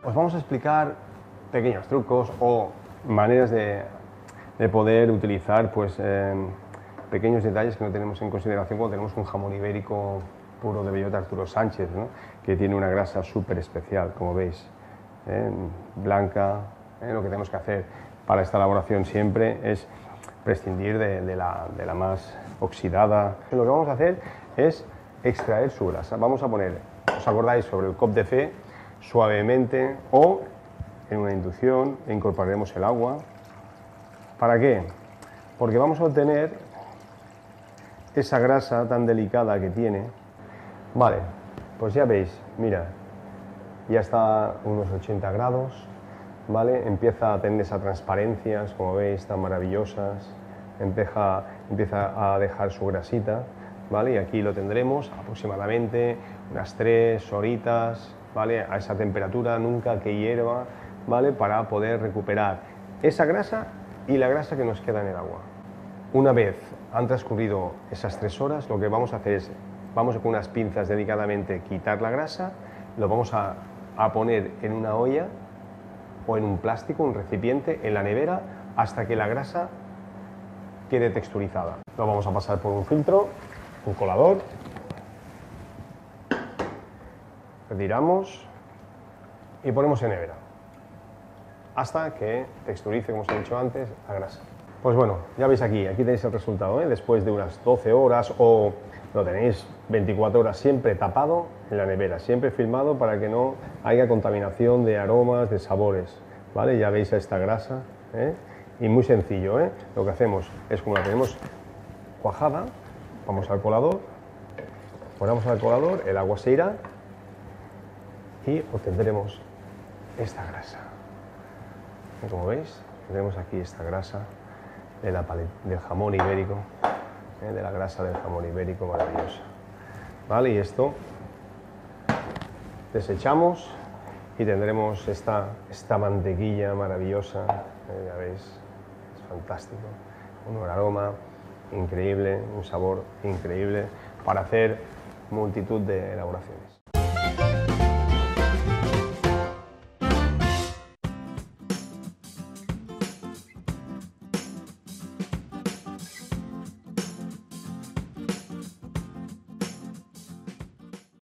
Os vamos a explicar pequeños trucos o maneras de poder utilizar pues, pequeños detalles que no tenemos en consideración cuando tenemos un jamón ibérico puro de bellota Arturo Sánchez, ¿no? Que tiene una grasa súper especial, como veis, blanca. Lo que tenemos que hacer para esta elaboración siempre es prescindir de la más oxidada. Lo que vamos a hacer es extraer su grasa. Vamos a poner, ¿os acordáis?, sobre el cop de fe, suavemente, o en una inducción, incorporaremos el agua. ¿Para qué? Porque vamos a obtener esa grasa tan delicada que tiene. Vale, pues ya veis, mira, ya está a unos 80 grados, ¿vale? Empieza a tener esas transparencias, como veis, tan maravillosas, empieza a dejar su grasita, ¿vale? Y aquí lo tendremos aproximadamente unas 3 horitas, ¿vale? A esa temperatura, nunca que hierva, ¿vale? Para poder recuperar esa grasa y la grasa que nos queda en el agua. Una vez han transcurrido esas 3 horas, lo que vamos a hacer es, vamos con unas pinzas delicadamente quitar la grasa, lo vamos a poner en una olla o en un plástico, un recipiente, en la nevera, hasta que la grasa quede texturizada. Lo vamos a pasar por un filtro, un colador, retiramos y ponemos en nevera hasta que texturice, como os he dicho antes, la grasa. Pues bueno, ya veis aquí tenéis el resultado, ¿eh? Después de unas 12 horas o lo tenéis 24 horas siempre tapado en la nevera, siempre filmado para que no haya contaminación de aromas, de sabores, ¿vale? Ya veis esta grasa, ¿eh? Y muy sencillo, ¿eh? Lo que hacemos es, como la tenemos cuajada, vamos al colador, ponemos al colador, el agua se irá y obtendremos esta grasa. Como veis, tenemos aquí esta grasa del jamón ibérico, de la grasa del jamón ibérico maravillosa, ¿vale? Y esto desechamos y tendremos esta mantequilla maravillosa, ya veis, es fantástico, un aroma increíble, un sabor increíble para hacer multitud de elaboraciones.